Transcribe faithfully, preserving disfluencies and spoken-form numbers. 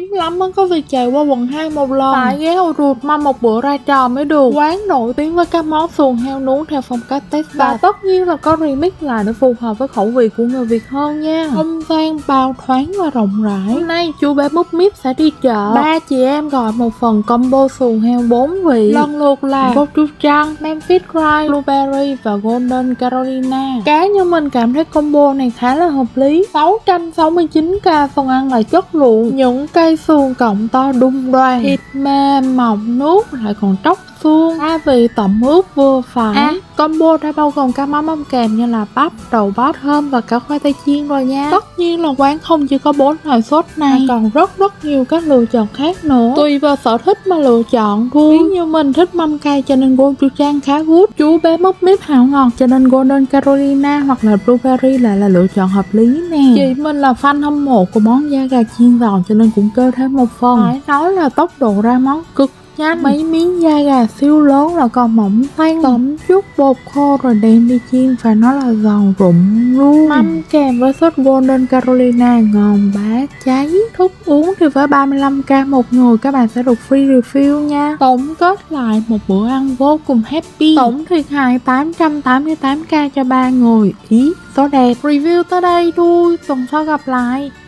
lắm mới có việc chạy qua quận hai một lần. Phải ghé Ổ Ruột mâm một bữa ra trò mới được. Quán nổi tiếng với các món sườn heo nướng theo phong cách Texas. Và tất nhiên là có remix lại để phù hợp với khẩu vị của người Việt hơn nha. Không gian bao thoáng và rộng rãi. Hôm nay chú bé Múp Míp sẽ đi chợ. Ba chị em gọi một phần combo sườn heo bốn vị, lần lượt là gochujang, Memphis Rice, blueberry và golden Carolina. Cá nhân mình cảm thấy combo này khá là hợp lý. sáu trăm sáu mươi chín ca phần ăn là chất lượng, những cây sườn cọng to đung đoan, thịt mềm mọng nước lại còn tróc xương, gia vị tẩm ướp vừa phải. À, combo đã bao gồm các món ăn kèm như là bắp, đậu bắp, thơm và cả khoai tây chiên rồi nha. Tất nhiên là quán không chỉ có bốn loại sốt này, còn rất rất nhiều các lựa chọn khác nữa, tùy vào sở thích mà lựa chọn thôi. Ví như mình thích mâm cay cho nên gochujang khá good, chú bé Múp Míp hảo ngọt cho nên golden Carolina hoặc là blueberry lại là lựa chọn hợp lý nè. Chị mình là fan hâm mộ của món da gà chiên giòn cho nên cũng kêu thêm một phần. Phải nói là tốc độ ra món cực nhanh. Mấy miếng da gà siêu lớn là còn mỏng tanh, tẩm chút bột khô rồi đem đi chiên phải nói là giòn rụm luôn. Mâm kèm với sốt golden Carolina ngon bá cháy. Thức uống thì với ba mươi lăm ca một người các bạn sẽ được free refill nha. Tổng kết lại một bữa ăn vô cùng happy. Tổng thiệt hại tám trăm tám mươi tám ca cho ba người. Ý số đẹp. Review tới đây thôi, tuần sau gặp lại.